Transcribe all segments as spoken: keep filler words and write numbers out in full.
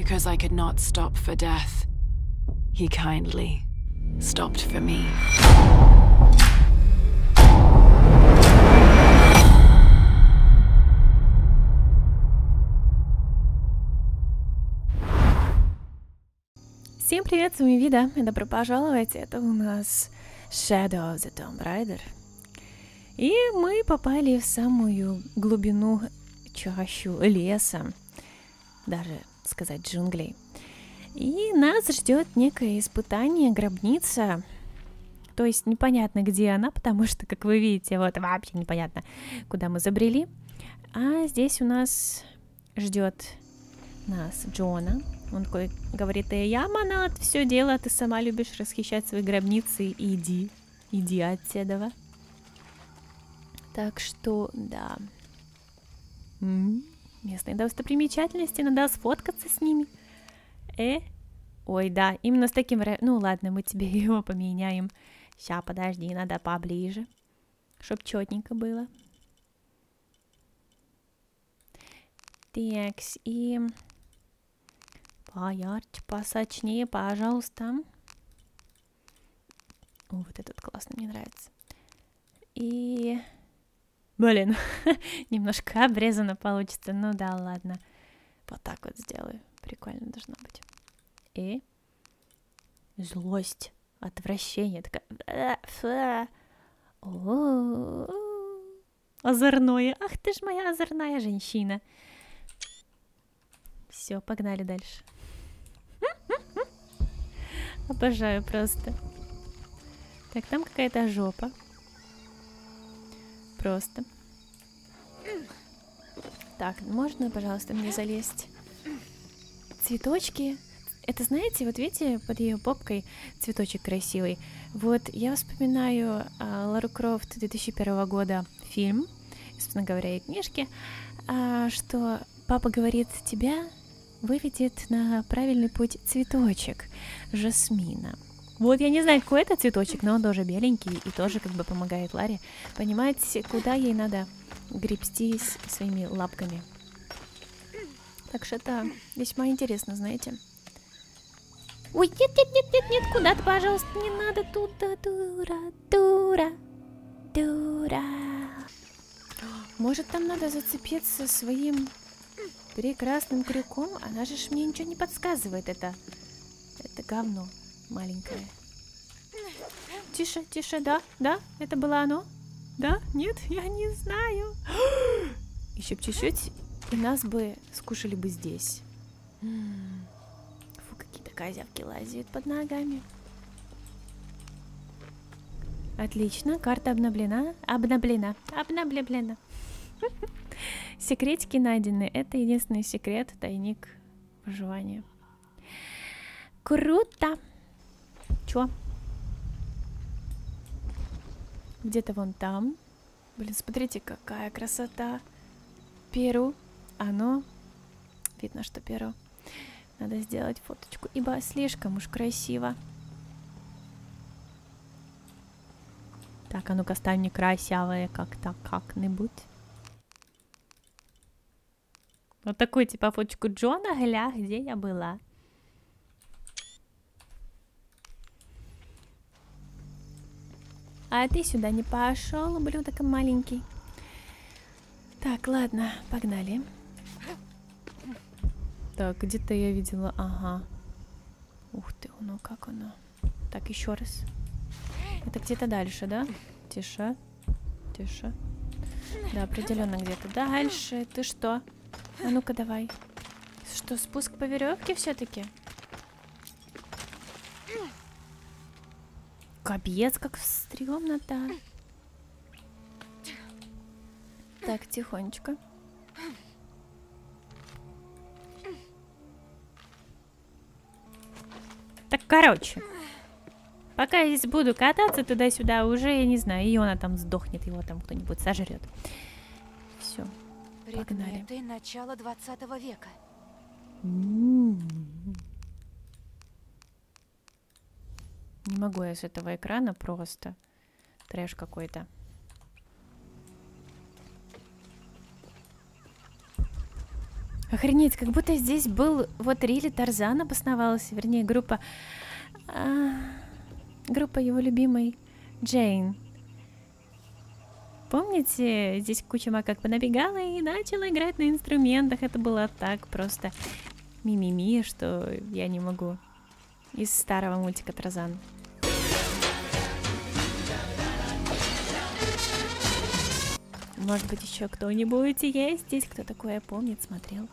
Because I could not stop for death, he kindly stopped for me. Всем привет, с вами Вида, и добро пожаловать, это у нас Shadow of the Tomb Raider. И мы попали в самую глубину, чащу леса, даже сказать джунглей. И нас ждет некое испытание, гробница, то есть непонятно, где она, потому что, как вы видите, вот вообще непонятно, куда мы забрели. А здесь у нас ждет нас Джона. Он такой говорит: я монат, все дело, ты сама любишь расхищать свои гробницы, иди, иди отседова. Так что, да. М-м, местные достопримечательности, надо сфоткаться с ними. Э, ой, да, именно с таким, ну ладно, мы тебе его поменяем. Ща, подожди, надо поближе, чтоб четненько было. Такс, и... Поярче, посочнее, пожалуйста. О, вот этот классный, мне нравится. И... Блин, немножко обрезано получится. Ну да, ладно. Вот так вот сделаю. Прикольно должно быть. И... Злость, отвращение. Такая... О, озорное. Ах ты ж моя озорная женщина. Все, погнали дальше. Обожаю просто. Так, там какая-то жопа. Просто. Так, можно, пожалуйста, мне залезть? Цветочки. Это, знаете, вот видите, под ее попкой цветочек красивый. Вот я вспоминаю а, Лару Крофт две тысячи первого года фильм, собственно говоря, и книжки, а, что папа говорит: тебя выведет на правильный путь цветочек жасмина. Вот я не знаю, какой это цветочек, но он тоже беленький и тоже как бы помогает Ларе понимать, куда ей надо гребстись своими лапками. Так что это весьма интересно, знаете. Ой, нет, нет, нет, нет, нет, куда-то, пожалуйста, не надо туда, дура, дура, дура. Может, там надо зацепиться своим прекрасным крюком? Она же ж мне ничего не подсказывает, это... Это говно маленькое. Тише, тише, да, да, это было оно? Да? Нет? Я не знаю. Еще бы чуть-чуть, и нас бы скушали бы здесь. Фу, какие-то козявки лазят под ногами. Отлично, карта обновлена. Обновлена. Обновлена. Секретики найдены. Это единственный секрет, тайник выживания. Круто! Чё? Где-то вон там. Блин, смотрите, какая красота. Перу. Оно. Видно, что перо. Надо сделать фоточку, ибо слишком уж красиво. Так, а ну-ка, ставь мне красивое как-то как-нибудь. Вот такую, типа, фоточку Джона, гля, где я была. А ты сюда не пошел, ублюдок маленький. Так, ладно, погнали. Так, где-то я видела, ага. Ух ты, ну как оно. Так, еще раз. Это где-то дальше, да? Тише, тише. Да, определенно где-то дальше. Ты что? А ну-ка давай. Что, спуск по веревке все-таки? Капец, как стрёмно-то. Так, тихонечко. Так, короче. Пока я здесь буду кататься туда-сюда, уже, я не знаю, и она там сдохнет, его там кто-нибудь сожрет. Все. Погнали. Предметы начала двадцатого века. Не могу я с этого экрана просто. Трэш какой-то. Охренеть, как будто здесь был вот Рилли Тарзан обосновался, вернее, группа... А, группа его любимой Джейн. Помните, здесь куча макак понабегала и начала играть на инструментах. Это было так просто мимими, что я не могу. Из старого мультика Тарзан. Может быть, еще кто-нибудь есть здесь, кто такое помнит, смотрел.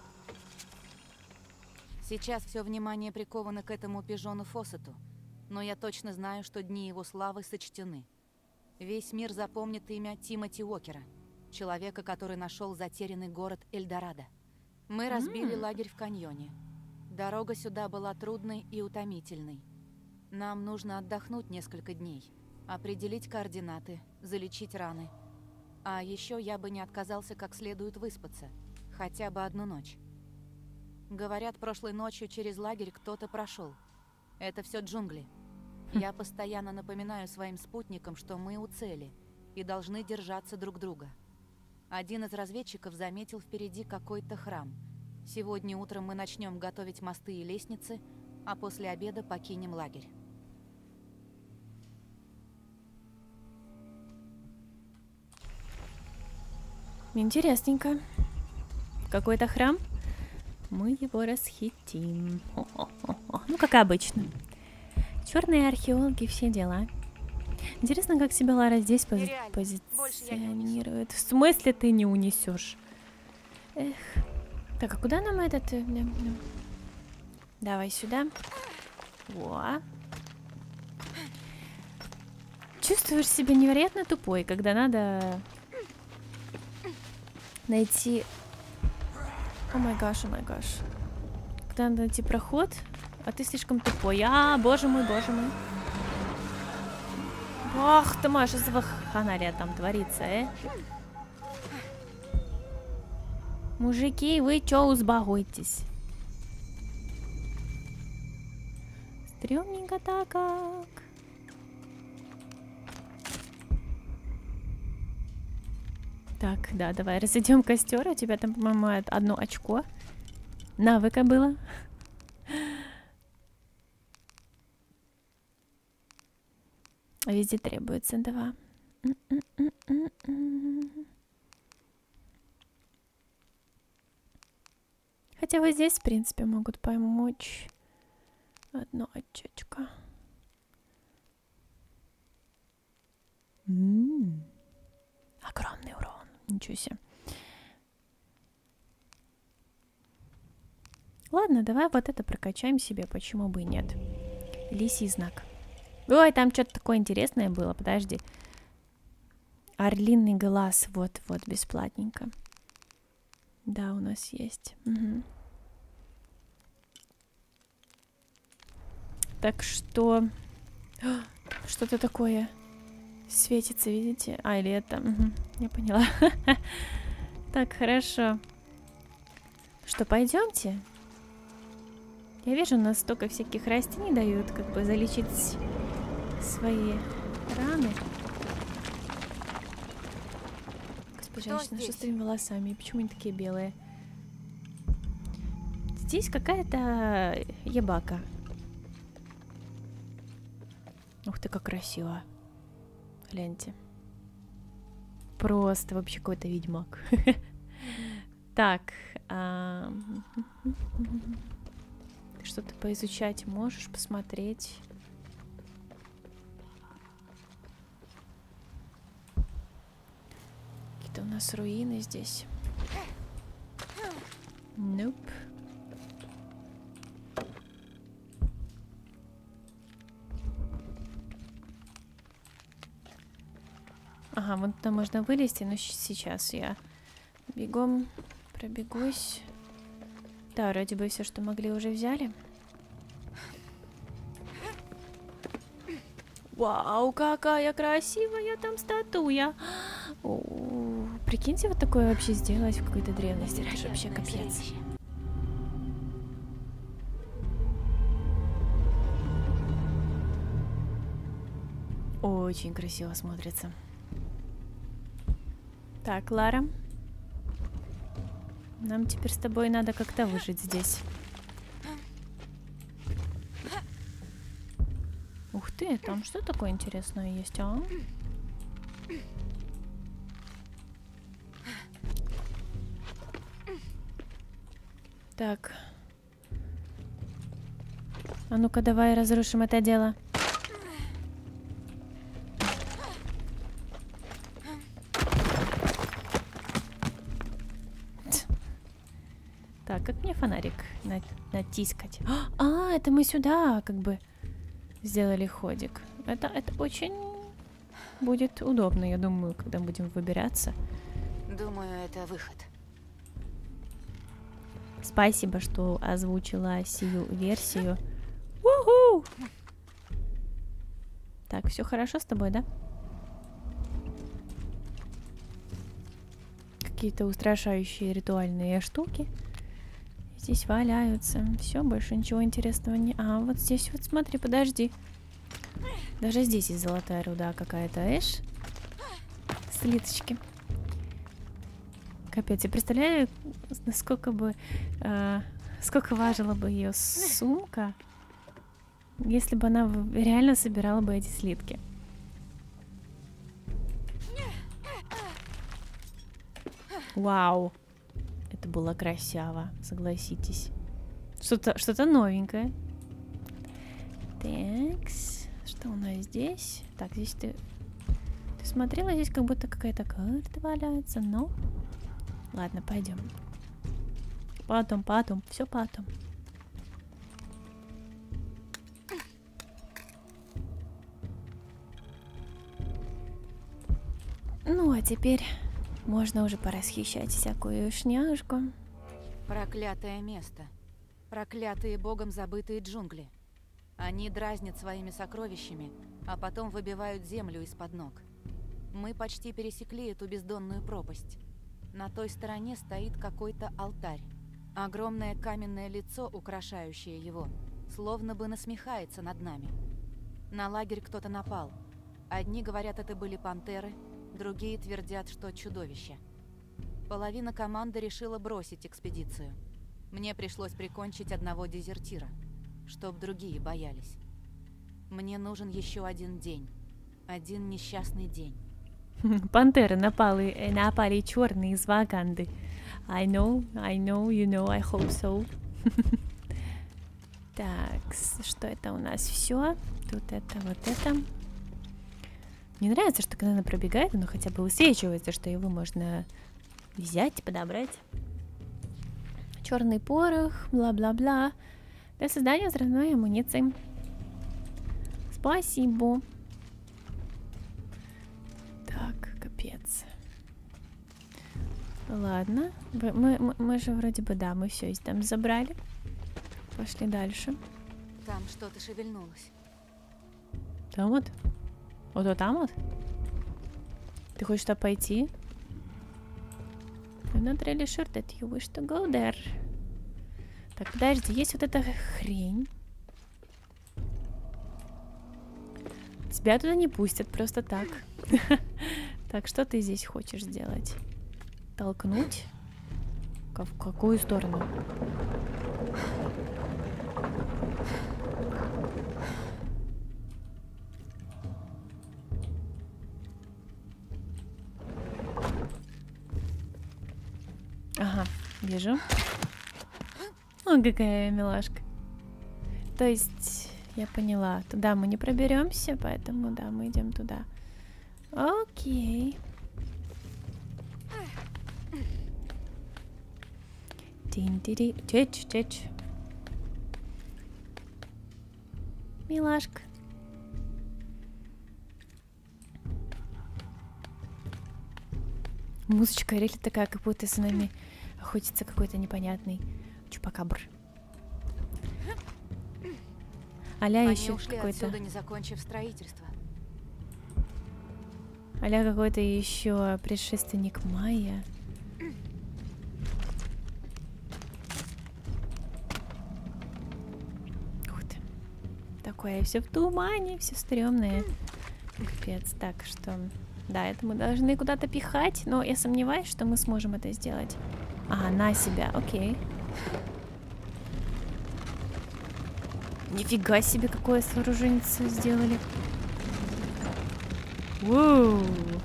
Сейчас все внимание приковано к этому пижону Фоссету, но я точно знаю, что дни его славы сочтены. Весь мир запомнит имя Тимоти Уокера, человека, который нашел затерянный город Эльдорадо. Мы разбили mm. лагерь в каньоне. Дорога сюда была трудной и утомительной. Нам нужно отдохнуть несколько дней, определить координаты, залечить раны. А еще я бы не отказался как следует выспаться, хотя бы одну ночь. Говорят, прошлой ночью через лагерь кто-то прошел. Это все джунгли. Я постоянно напоминаю своим спутникам, что мы у цели и должны держаться друг друга. Один из разведчиков заметил впереди какой-то храм. Сегодня утром мы начнем готовить мосты и лестницы, а после обеда покинем лагерь. Интересненько. Какой-то храм? Мы его расхитим. Хо-хо-хо-хо. Ну, как обычно. Черные археологи, все дела. Интересно, как себя Лара здесь пози позиционирует. В смысле ты не унесешь? Эх. Так, а куда нам этот... Давай сюда. Во. Чувствуешь себя невероятно тупой, когда надо найти... О май гаш, о май гаш. Когда надо найти проход, а ты слишком тупой. А, боже мой, боже мой. Ах ты, Маша, что за ханария там творится, э? Мужики, вы чё узбагуйтесь? Стрёмненько-то как. Так, да, давай разведем костер. У тебя там, по-моему, одно очко навыка было. Везде требуется два. Хотя вот здесь, в принципе, могут помочь. Одно очечко. М-м-м. Огромный урон. Ничего себе. Ладно, давай вот это прокачаем себе, почему бы и нет. Лисий знак. Ой, там что-то такое интересное было, подожди. Орлиный глаз, вот-вот, бесплатненько. Да, у нас есть. Угу. Так что... Что-то такое светится, видите? А, или это... Угу, я поняла. Так, хорошо. Что, пойдемте? Я вижу, у нас столько всяких растений дают, как бы залечить свои раны. Господи, женщина, что с твоими волосами? Почему они такие белые? Здесь какая-то ебака. Ух ты, как красиво. Гляньте. Просто вообще какой-то ведьмак. Так. Что-то поизучать можешь, посмотреть. Какие-то у нас руины здесь. Nope. Ага, вон там можно вылезти, но сейчас я бегом пробегусь. Да, вроде бы все, что могли, уже взяли. Вау, какая красивая там статуя. О, прикиньте, вот такое вообще сделать в какой-то древности. Это же вообще капец. Очень красиво смотрится. Так, Лара. Нам теперь с тобой надо как-то выжить здесь. Ух ты, там что такое интересное есть, а? Так. А ну-ка, давай разрушим это дело. Так, как мне фонарик на натискать? А, это мы сюда как бы сделали ходик. Это, это очень будет удобно, я думаю, когда будем выбираться. Думаю, это выход. Спасибо, что озвучила сию версию. У-ху! Так, все хорошо с тобой, да? Какие-то устрашающие ритуальные штуки здесь валяются. Все, больше ничего интересного не... А, вот здесь вот, смотри, подожди. Даже здесь есть золотая руда какая-то, эш? Слиточки. Капец, я представляю, насколько бы... Э, сколько важила бы ее сумка, если бы она реально собирала бы эти слитки. Вау. Это было красиво, согласитесь. Что-то что-то новенькое. Такс. Что у нас здесь? Так, здесь ты... Ты смотрела, здесь как будто какая-то карта валяется, но... Ладно, пойдем. Потом, потом, все потом. Ну, а теперь можно уже порасхищать всякую шняжку. Проклятое место. Проклятые богом забытые джунгли. Они дразнят своими сокровищами, а потом выбивают землю из-под ног. Мы почти пересекли эту бездонную пропасть. На той стороне стоит какой-то алтарь. Огромное каменное лицо, украшающее его, словно бы насмехается над нами. На лагерь кто-то напал. Одни говорят, это были пантеры, другие твердят, что чудовище. Половина команды решила бросить экспедицию. Мне пришлось прикончить одного дезертира, чтоб другие боялись. Мне нужен еще один день. Один несчастный день. Пантеры напали, напали черные из Ваганды. I know, I know, you know, I hope so. Так, что это у нас? Все. Тут это, вот это. Мне нравится, что когда она пробегает, оно хотя бы высвечивается, что его можно взять, подобрать. Черный порох, бла-бла-бла. Для создания взрывной амуниции. Спасибо. Так, капец. Ладно. Мы, мы, мы же вроде бы, да, мы все из там забрали. Пошли дальше. Там что-то шевельнулось. Там вот? Вот, вот там вот? Ты хочешь туда пойти? I'm not really sure that you wish to go there. Так, подожди, есть вот эта хрень. Тебя туда не пустят просто так. Так, что ты здесь хочешь сделать? Толкнуть? В какую сторону? Ага, вижу. О, какая милашка. То есть, я поняла, туда мы не проберемся, поэтому, да, мы идем туда. Окей. Тин-тири. Чеч, чеч. Милашка. Музычка реально такая, как будто с нами охотится какой-то непонятный чупакабр. А-ля еще какой-то... отсюда, не закончив строительство. А-ля какой-то еще предшественник майя. Ух ты. Такое все в тумане, все стрёмное. Капец. Так что... Да, это мы должны куда-то пихать, но я сомневаюсь, что мы сможем это сделать. А, на себя, окей. Нифига себе, какое сооружение сделали. Воу.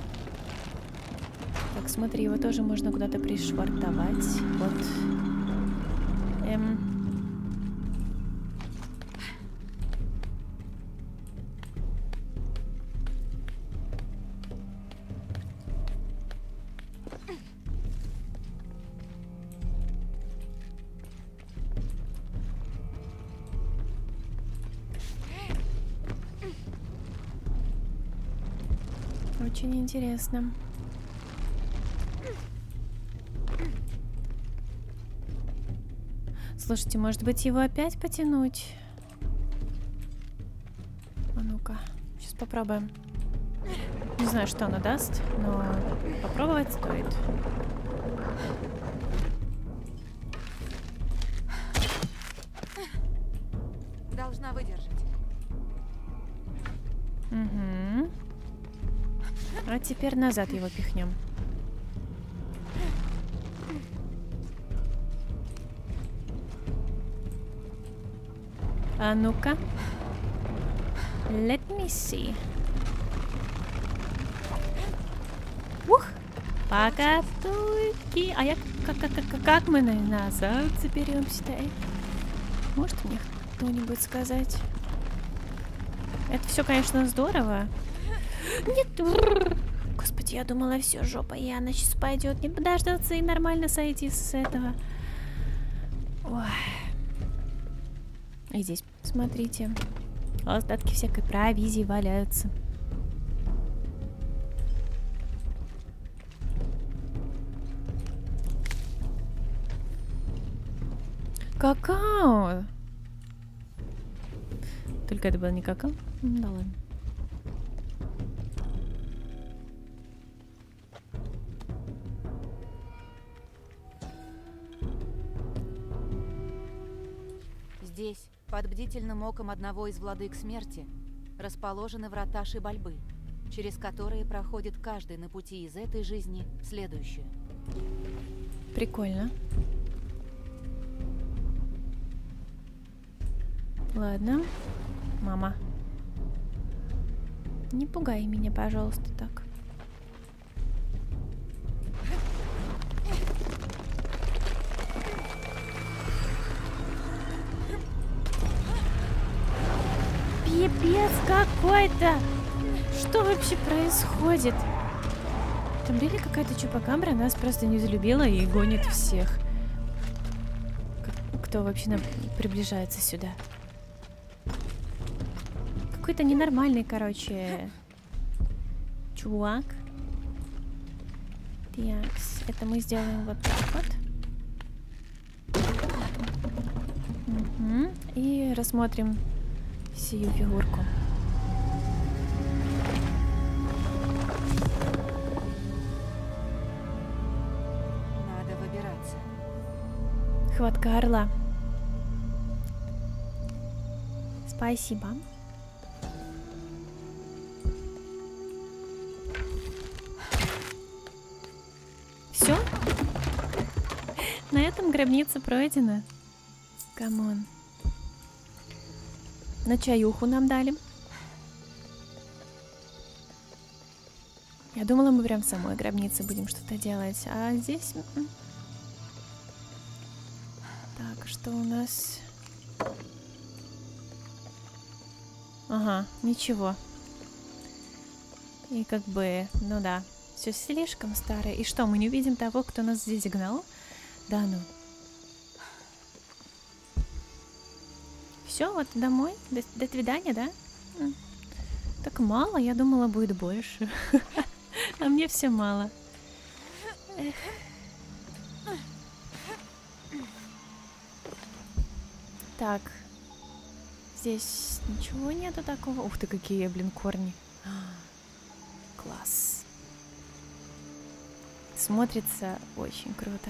Так, смотри, его тоже можно куда-то пришвартовать. Вот. Эм. Очень интересно. Слушайте, может быть, его опять потянуть? А ну-ка, сейчас попробуем. Не знаю, что оно даст, но попробовать стоит. Должна выдержать. Угу. А теперь назад его пихнем. А ну-ка. Let me see. Ух! Пока-туки. А я как, как, как, как мы назад заберемся-то? Э? Может мне кто-нибудь сказать? Это все, конечно, здорово. Нет! Господи, я думала, все, жопа, и она сейчас пойдет. Не подождаться и нормально сойти с этого. Ой. И здесь, смотрите, остатки всякой провизии валяются. Какао! Только это было не какао? Да ладно. Здесь, под бдительным оком одного из владык смерти, расположены врата Шибальбы, через которые проходит каждый на пути из этой жизни в следующую. Прикольно. Ладно. Мама. Не пугай меня, пожалуйста, так. Пипец какой-то! Что вообще происходит? Там really какая-то чупакабра нас просто не залюбила и гонит всех. Кто вообще нам приближается сюда? Какой-то ненормальный, короче, чувак. Такс, это мы сделаем вот так вот. Угу. И рассмотрим сию фигурку. Надо выбираться. Хватка орла. Спасибо. Все? На этом гробница пройдена. Камон. На чаюху нам дали. Я думала, мы прям в самой гробнице будем что-то делать. А здесь... Так, что у нас? Ага, ничего. И как бы, ну да, все слишком старое. И что, мы не увидим того, кто нас здесь гнал? Да ну. Все, вот домой. До, до свидания, да? Так мало, я думала, будет больше. А мне все мало. Эх. Так. Здесь ничего нету такого. Ух ты, какие, блин, корни. Класс. Смотрится очень круто.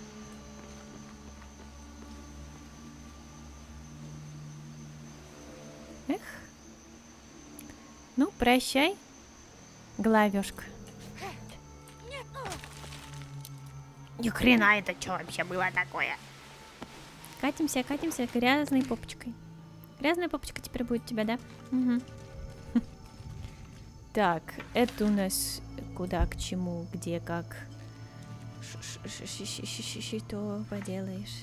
Эх. Ну, прощай, головешка. Ни хрена, это что вообще было такое? Катимся, катимся грязной попочкой. Грязная попочка теперь будет у тебя, да? Угу. Так, это у нас куда, к чему, где, как. Что поделаешь?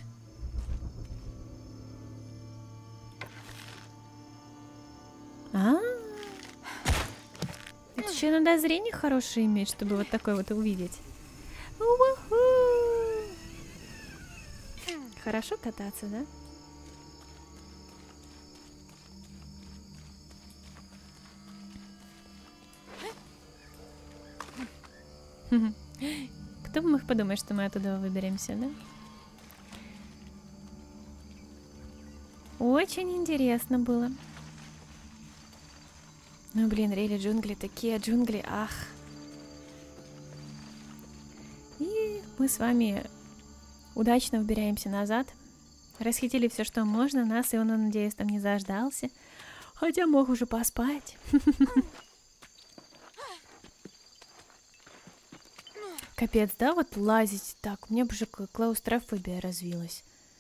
А, это еще надо зрение хорошее иметь, чтобы вот такое вот увидеть. Хорошо кататься, да? Кто бы мог подумать, что мы оттуда выберемся, да? Очень интересно было. Ну, блин, рели джунгли, такие джунгли, ах. И мы с вами удачно выбираемся назад. Расхитили все, что можно. Нас, и он, надеюсь, там не заждался. Хотя мог уже поспать. Капец, да, вот лазить так. У меня уже клаустрофобия развилась.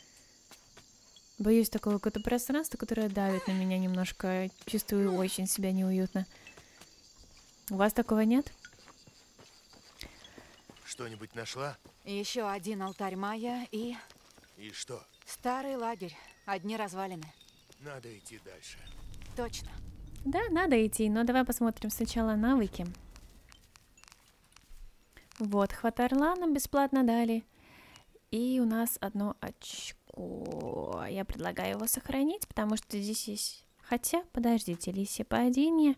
Боюсь такого какого-то пространства, которое давит на меня немножко. Чувствую очень себя неуютно. У вас такого нет? Что-нибудь нашла? Еще один алтарь майя и... И что? Старый лагерь. Одни развалины. Надо идти дальше. Точно. Да, надо идти, но давай посмотрим сначала навыки. Вот, хват орла нам бесплатно дали. И у нас одно очко. Я предлагаю его сохранить, потому что здесь есть... Хотя, подождите, лисье падение.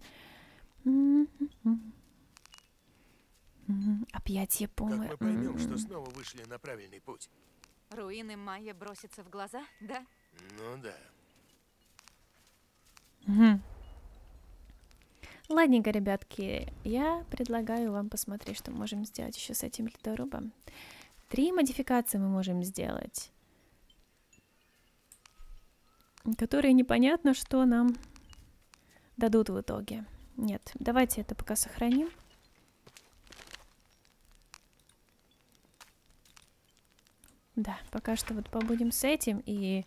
Объятие помы. Как мы поймем, что снова вышли на правильный путь? Руины майя бросятся в глаза, да? Ну да. Угу. Ладненько, ребятки, я предлагаю вам посмотреть, что мы можем сделать еще с этим ледорубом. Три модификации мы можем сделать, которые непонятно, что нам дадут в итоге. Нет, давайте это пока сохраним. Да, пока что вот побудем с этим и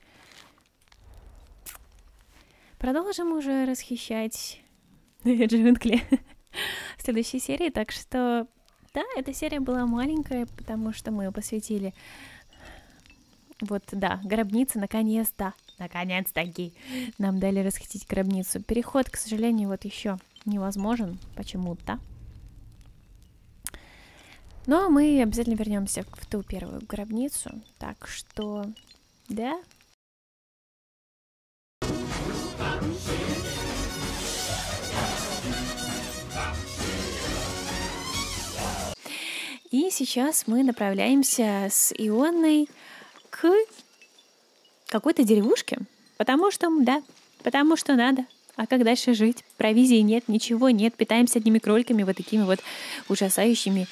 продолжим уже расхищать джунгли в следующей серии. Так что, да, эта серия была маленькая, потому что мы посвятили... Вот, да, гробница, наконец-то, наконец-таки нам дали расхитить гробницу. Переход, к сожалению, вот еще невозможен почему-то. Но мы обязательно вернемся в ту первую гробницу. Так что, да. И сейчас мы направляемся с Ионной к какой-то деревушке. Потому что, да, потому что надо. А как дальше жить? Провизии нет, ничего нет. Питаемся одними кроликами, вот такими вот ужасающими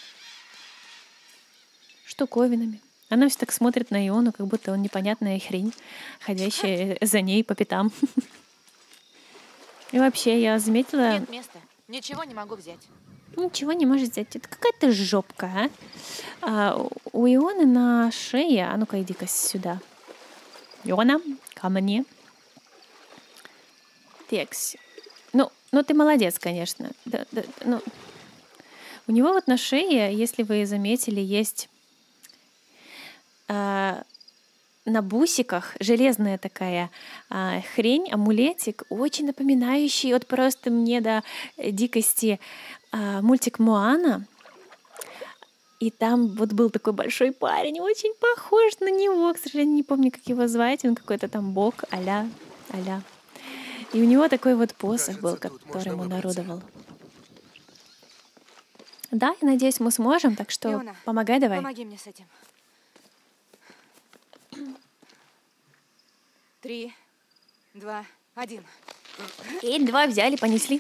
штуковинами. Она все так смотрит на Иону, как будто он непонятная хрень, ходящая за ней по пятам. И вообще, я заметила... Нет места. Ничего не могу взять. Ничего не может взять. Это какая-то жопка, а? а у Ионы на шее... А ну-ка, иди-ка сюда. Иона, ко мне. Текс. Ну, ну, ты молодец, конечно. Да, да, ну. У него вот на шее, если вы заметили, есть... А, на бусиках железная такая а, хрень, амулетик, очень напоминающий вот просто мне до дикости а, мультик Моана. И там вот был такой большой парень, очень похож на него, к сожалению, не помню, как его звать, он какой-то там бог, а-ля, а-ля. И у него такой вот посох был, который ему народовал. Да, я надеюсь, мы сможем, так что Иона, помогай давай. Помоги мне с этим. Три, два, один. И два взяли, понесли.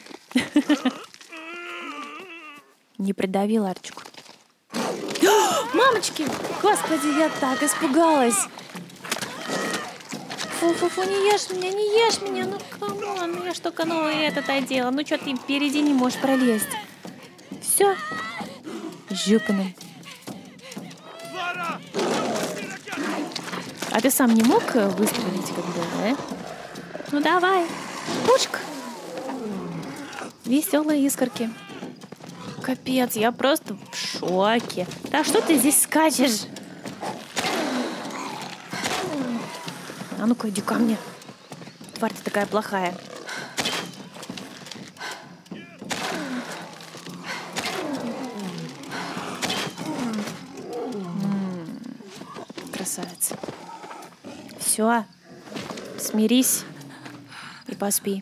Не придавил Арчику. Мамочки! Господи, я так испугалась. Фу-фу-фу, не ешь меня, не ешь меня. Ну, камон, ну я ж только ну этот одела. Ну, что ты впереди не можешь пролезть? Все. Жупаным. А ты сам не мог э, выстрелить, как бы, да? Ну давай, пушка. Веселые искорки. Капец, я просто в шоке. Да что ты здесь скачешь? А ну-ка, иди ко мне. Тварь ты такая плохая. М-м, красавица. Все, смирись и поспи.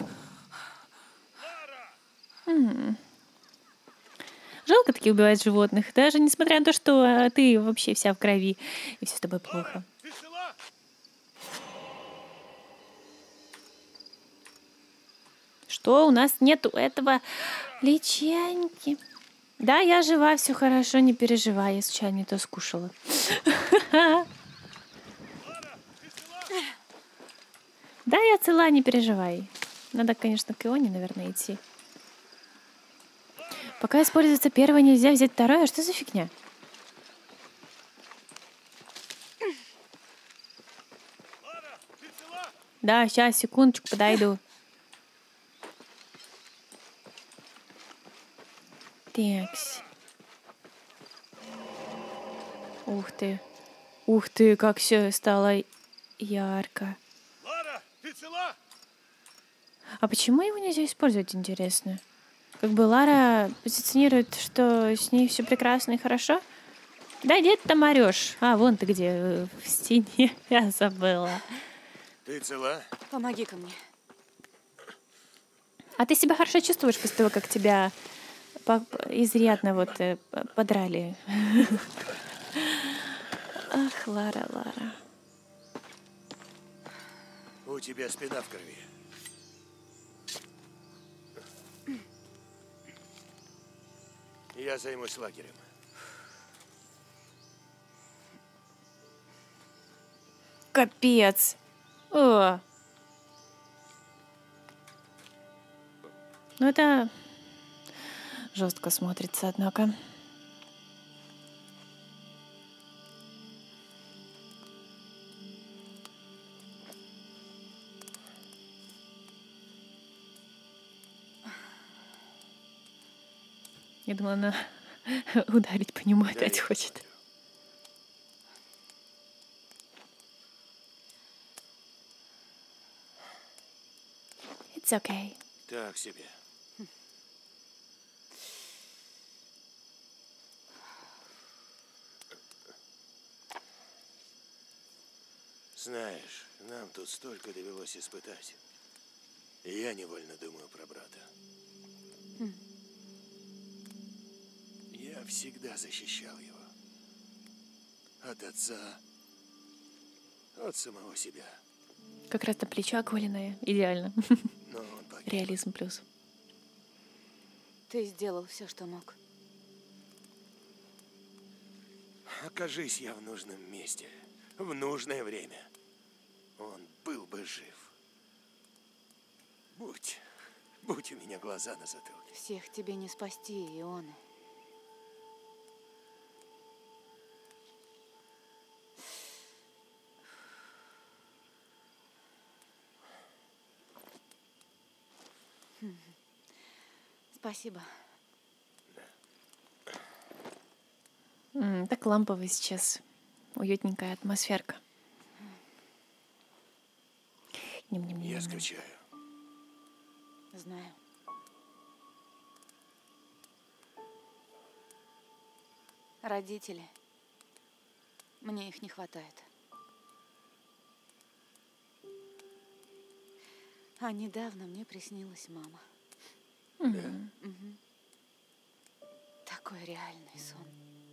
М-м. Жалко таки убивать животных, даже несмотря на то, что а, ты вообще вся в крови, и все с тобой плохо. Ты цела? Что, у нас нету этого личаньки? Да, я жива, все хорошо, не переживай, я случайно не то скушала. Да, я цела, не переживай. Надо, конечно, к Ионе, наверное, идти. Пока используется первое, нельзя взять второе. Что за фигня? Да, сейчас, секундочку, подойду. Такс. Ух ты. Ух ты, как все стало ярко. Лара, ты цела? А почему его нельзя использовать, интересно? Как бы Лара позиционирует, что с ней все прекрасно и хорошо. Да где ты там орешь? А, вон ты где, в стене. Я забыла. Ты цела? Помоги-ка мне. А ты себя хорошо чувствуешь после того, как тебя по- изрядно вот э, подрали? Ах, Лара, Лара. У тебя спина в крови. Я займусь лагерем. Капец. О. Ну это жестко смотрится, однако. Я думала, она ударить по нему опять я хочет. посмотрю. It's okay. Так себе. Знаешь, нам тут столько довелось испытать. И я невольно думаю про брата. Я всегда защищал его. От отца. От самого себя. Как раз на плечо оголенное. Идеально. Но он погиб. Реализм плюс. Ты сделал все, что мог. Окажись я в нужном месте, в нужное время, он был бы жив. Будь, будь у меня глаза на затылке. Всех тебе не спасти, Ионы. Спасибо. М, так лампово сейчас. Уютненькая атмосферка. Ням-ням-ням. Я скучаю. Знаю. Родители. Мне их не хватает. А недавно мне приснилась мама. Мгм. Мгм. Такой реальный сон.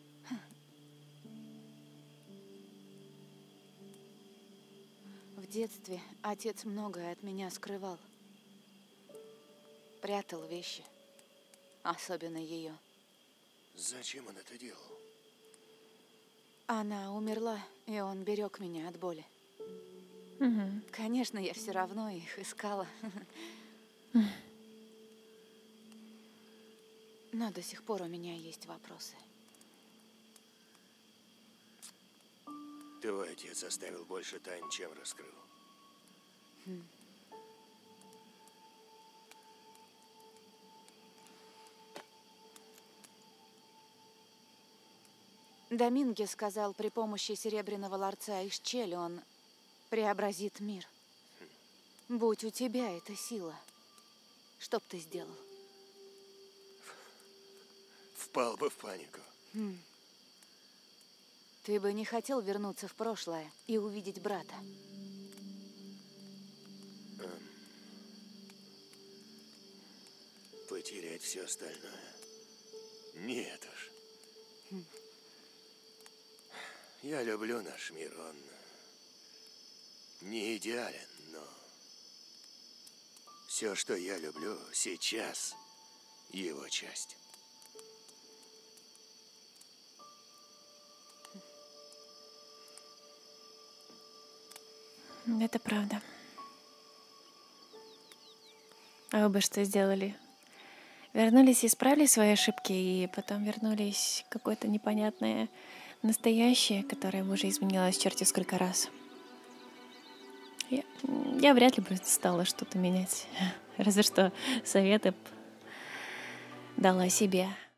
В детстве отец многое от меня скрывал. Прятал вещи. Особенно ее. Зачем он это делал? Она умерла, и он берег меня от боли. Мгм. Конечно, я все равно их искала. Но до сих пор у меня есть вопросы. Твой отец оставил больше тайн, чем раскрыл. Хм. Доминге сказал, при помощи серебряного ларца из Чели он преобразит мир. Будь у тебя эта сила, что б ты сделал? Впал бы в панику. Хм. Ты бы не хотел вернуться в прошлое и увидеть брата? Эм. Потерять все остальное? Нет уж. Хм. Я люблю наш мир, он не идеален, но все, что я люблю сейчас, его часть. Это правда. А вы бы что сделали? Вернулись и исправили свои ошибки, и потом вернулись в какое-то непонятное настоящее, которое бы уже изменилось черти сколько раз. Я, я вряд ли бы стала что-то менять. Разве что советы б дала себе.